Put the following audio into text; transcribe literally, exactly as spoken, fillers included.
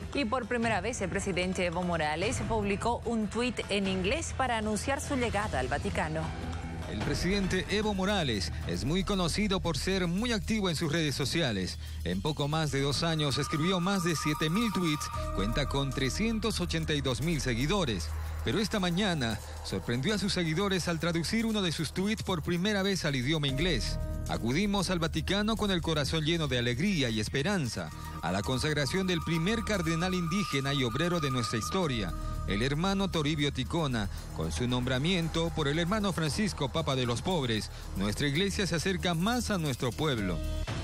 Y por primera vez el presidente Evo Morales publicó un tuit en inglés para anunciar su llegada al Vaticano. El presidente Evo Morales es muy conocido por ser muy activo en sus redes sociales. En poco más de dos años escribió más de siete mil tweets, cuenta con trescientos ochenta y dos mil seguidores. Pero esta mañana sorprendió a sus seguidores al traducir uno de sus tweets por primera vez al idioma inglés. Acudimos al Vaticano con el corazón lleno de alegría y esperanza, a la consagración del primer cardenal indígena y obrero de nuestra historia, el hermano Toribio Ticona. Con su nombramiento por el hermano Francisco, Papa de los pobres, nuestra iglesia se acerca más a nuestro pueblo.